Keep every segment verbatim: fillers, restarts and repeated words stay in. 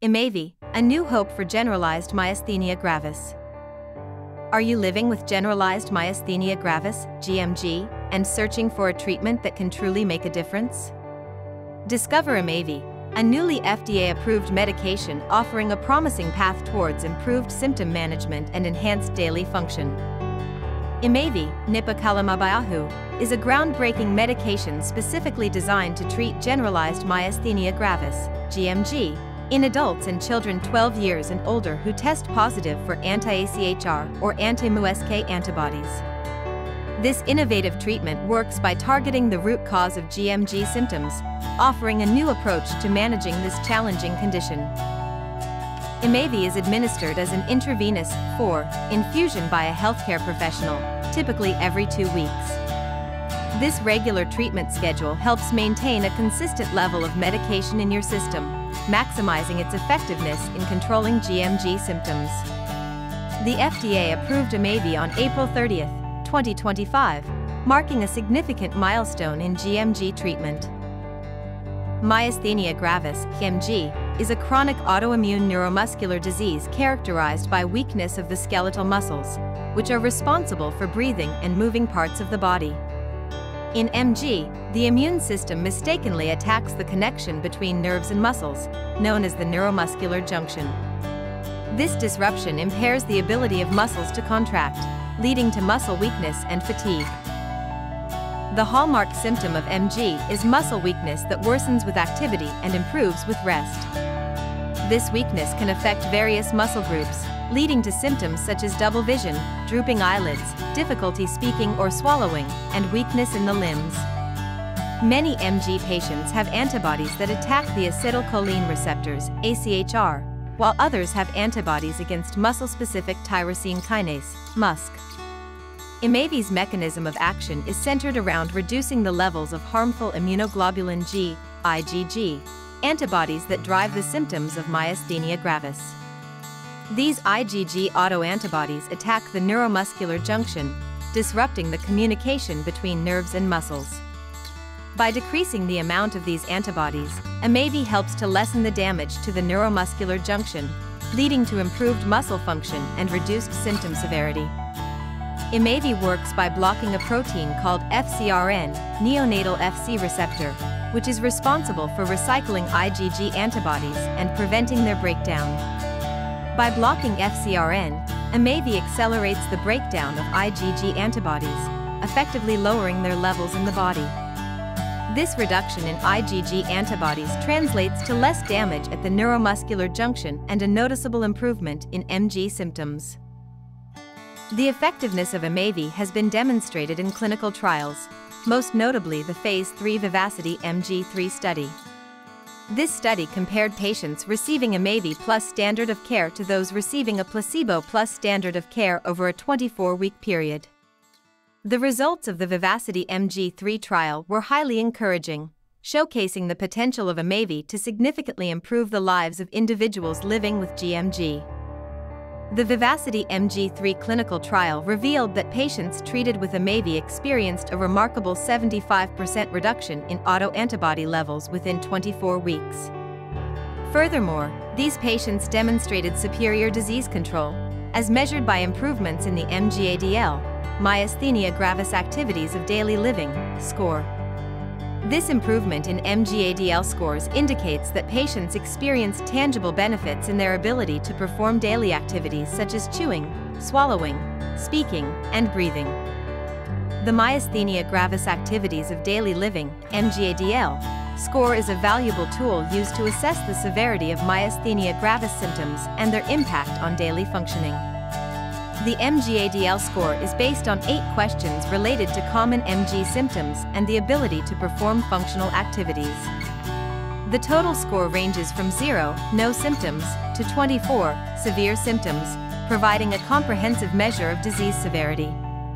Imavi, a new hope for generalized myasthenia gravis. Are you living with generalized myasthenia gravis, G M G, and searching for a treatment that can truly make a difference? Discover Imavi, a newly F D A-approved medication offering a promising path towards improved symptom management and enhanced daily function. Imavi, Nipocalimab, is a groundbreaking medication specifically designed to treat generalized myasthenia gravis, G M G, in adults and children twelve years and older who test positive for anti-A C H R or anti-M U S K antibodies. This innovative treatment works by targeting the root cause of G M G symptoms, offering a new approach to managing this challenging condition. Imavi is administered as an intravenous, four, infusion by a healthcare professional, typically every two weeks. This regular treatment schedule helps maintain a consistent level of medication in your system, maximizing its effectiveness in controlling G M G symptoms. The F D A approved Imavi on April thirtieth, twenty twenty-five, marking a significant milestone in G M G treatment. Myasthenia gravis, M G, is a chronic autoimmune neuromuscular disease characterized by weakness of the skeletal muscles, which are responsible for breathing and moving parts of the body. In M G, the immune system mistakenly attacks the connection between nerves and muscles, known as the neuromuscular junction. This disruption impairs the ability of muscles to contract, leading to muscle weakness and fatigue. The hallmark symptom of M G is muscle weakness that worsens with activity and improves with rest. This weakness can affect various muscle groups, leading to symptoms such as double vision, drooping eyelids, difficulty speaking or swallowing, and weakness in the limbs. Many M G patients have antibodies that attack the acetylcholine receptors, A C H R, while others have antibodies against muscle-specific tyrosine kinase, M U S C. Imavi's mechanism of action is centered around reducing the levels of harmful immunoglobulin G, I G G, antibodies that drive the symptoms of myasthenia gravis. These I G G autoantibodies attack the neuromuscular junction, disrupting the communication between nerves and muscles. By decreasing the amount of these antibodies, Imavi helps to lessen the damage to the neuromuscular junction, leading to improved muscle function and reduced symptom severity. Imavi works by blocking a protein called F C R N, neonatal F C receptor, which is responsible for recycling I G G antibodies and preventing their breakdown. By blocking F C R N, Imavi accelerates the breakdown of I G G antibodies, effectively lowering their levels in the body. This reduction in I G G antibodies translates to less damage at the neuromuscular junction and a noticeable improvement in M G symptoms. The effectiveness of Imavi has been demonstrated in clinical trials, most notably the phase three Vivacity M G three study. This study compared patients receiving Imavi plus standard of care to those receiving a placebo plus standard of care over a twenty-four week period. The results of the Vivacity M G three trial were highly encouraging, showcasing the potential of Imavi to significantly improve the lives of individuals living with G M G. The Vivacity M G three clinical trial revealed that patients treated with Imavi experienced a remarkable seventy-five percent reduction in autoantibody levels within twenty-four weeks. Furthermore, these patients demonstrated superior disease control, as measured by improvements in the M G A D L, myasthenia gravis activities of daily living, score. This improvement in M G A D L scores indicates that patients experience tangible benefits in their ability to perform daily activities such as chewing, swallowing, speaking, and breathing. The myasthenia gravis activities of daily living, M G A D L, score is a valuable tool used to assess the severity of myasthenia gravis symptoms and their impact on daily functioning. The M G A D L score is based on eight questions related to common M G symptoms and the ability to perform functional activities. The total score ranges from zero, no symptoms, to twenty-four, severe symptoms, providing a comprehensive measure of disease severity.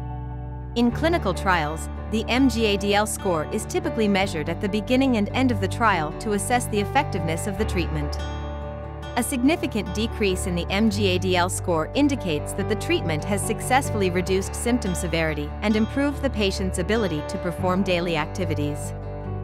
In clinical trials, the M G A D L score is typically measured at the beginning and end of the trial to assess the effectiveness of the treatment. A significant decrease in the M G A D L score indicates that the treatment has successfully reduced symptom severity and improved the patient's ability to perform daily activities.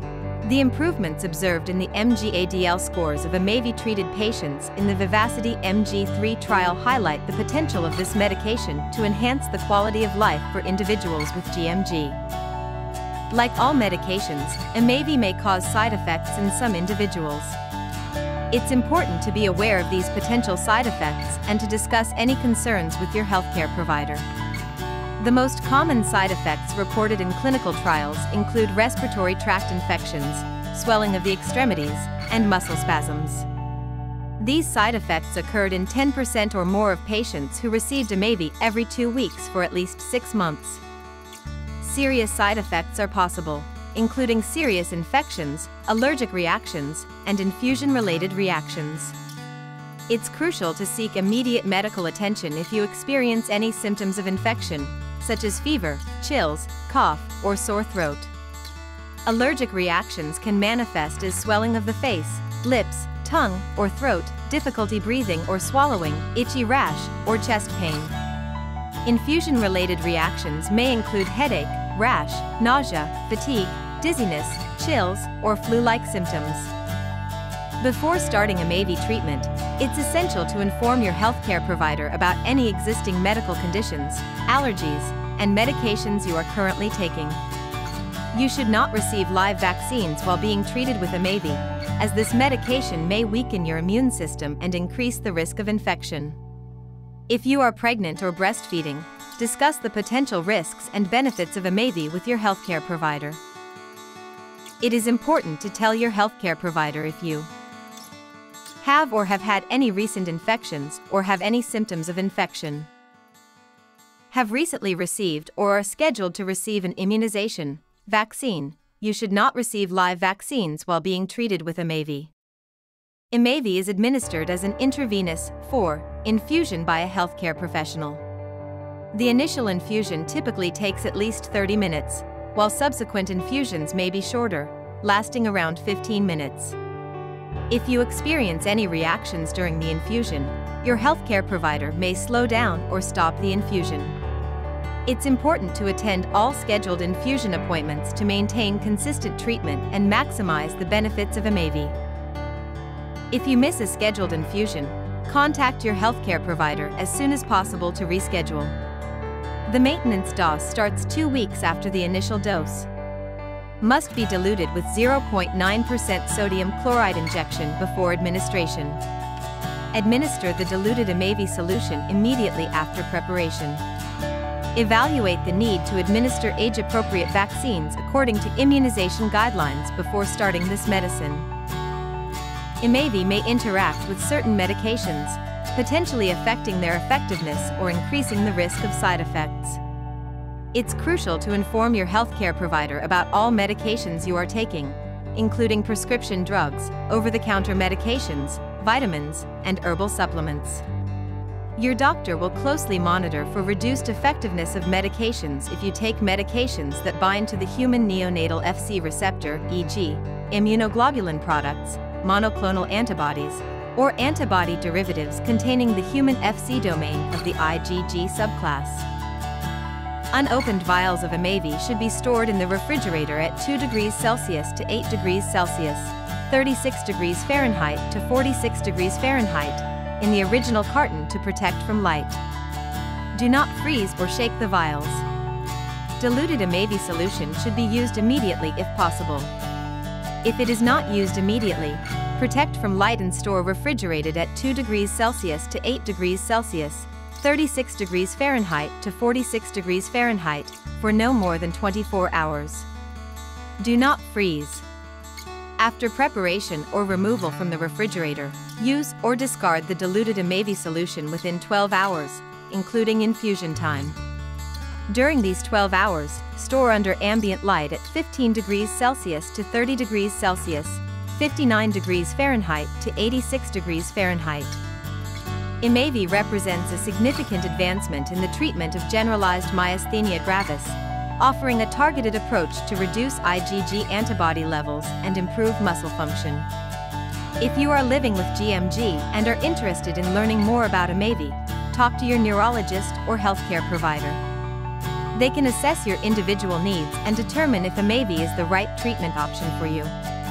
The improvements observed in the M G A D L scores of A M A V I-treated patients in the Vivacity M G three trial highlight the potential of this medication to enhance the quality of life for individuals with G M G. Like all medications, A M A V I may cause side effects in some individuals. It's important to be aware of these potential side effects and to discuss any concerns with your healthcare provider. The most common side effects reported in clinical trials include respiratory tract infections, swelling of the extremities, and muscle spasms. These side effects occurred in ten percent or more of patients who received A M A V I every two weeks for at least six months. Serious side effects are possible, including serious infections, allergic reactions, and infusion-related reactions. It's crucial to seek immediate medical attention if you experience any symptoms of infection, such as fever, chills, cough, or sore throat. Allergic reactions can manifest as swelling of the face, lips, tongue, or throat, difficulty breathing or swallowing, itchy rash, or chest pain. Infusion-related reactions may include headache, rash, nausea, fatigue, dizziness, chills, or flu-like symptoms. Before starting A M A V I treatment, it's essential to inform your healthcare provider about any existing medical conditions, allergies, and medications you are currently taking. You should not receive live vaccines while being treated with A M A V I, as this medication may weaken your immune system and increase the risk of infection. If you are pregnant or breastfeeding, discuss the potential risks and benefits of A M A V I with your healthcare provider. It is important to tell your healthcare provider if you have or have had any recent infections or have any symptoms of infection, have recently received or are scheduled to receive an immunization, vaccine. You should not receive live vaccines while being treated with A M A V I. A M A V I is administered as an intravenous, four, infusion by a healthcare professional. The initial infusion typically takes at least thirty minutes, while subsequent infusions may be shorter, lasting around fifteen minutes. If you experience any reactions during the infusion, your healthcare provider may slow down or stop the infusion. It's important to attend all scheduled infusion appointments to maintain consistent treatment and maximize the benefits of A M A V I. If you miss a scheduled infusion, contact your healthcare provider as soon as possible to reschedule. The maintenance dose starts two weeks after the initial dose. Must be diluted with zero point nine percent sodium chloride injection before administration. Administer the diluted A M A V I solution immediately after preparation. Evaluate the need to administer age-appropriate vaccines according to immunization guidelines before starting this medicine. A M A V I may interact with certain medications, potentially affecting their effectiveness or increasing the risk of side effects. It's crucial to inform your healthcare provider about all medications you are taking, including prescription drugs, over-the-counter medications, vitamins, and herbal supplements. Your doctor will closely monitor for reduced effectiveness of medications if you take medications that bind to the human neonatal F C receptor, for example, immunoglobulin products, monoclonal antibodies, or antibody derivatives containing the human F C domain of the I G G subclass. Unopened vials of A M A V I should be stored in the refrigerator at two degrees Celsius to eight degrees Celsius, thirty-six degrees Fahrenheit to forty-six degrees Fahrenheit, in the original carton to protect from light. Do not freeze or shake the vials. Diluted A M A V I solution should be used immediately if possible. If it is not used immediately, protect from light and store refrigerated at two degrees Celsius to eight degrees Celsius, thirty-six degrees Fahrenheit to forty-six degrees Fahrenheit, for no more than twenty-four hours. Do not freeze. After preparation or removal from the refrigerator, use or discard the diluted A M A V I solution within twelve hours, including infusion time. During these twelve hours, store under ambient light at fifteen degrees Celsius to thirty degrees Celsius, fifty-nine degrees Fahrenheit to eighty-six degrees Fahrenheit. A M A V I represents a significant advancement in the treatment of generalized myasthenia gravis, offering a targeted approach to reduce I G G antibody levels and improve muscle function. If you are living with G M G and are interested in learning more about A M A V I, talk to your neurologist or healthcare provider. They can assess your individual needs and determine if A M A V I is the right treatment option for you.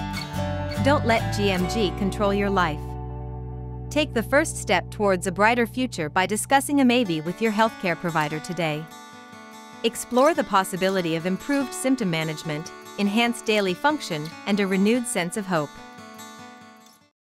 Don't let G M G control your life. Take the first step towards a brighter future by discussing A M A V I with your healthcare provider today. Explore the possibility of improved symptom management, enhanced daily function, and a renewed sense of hope.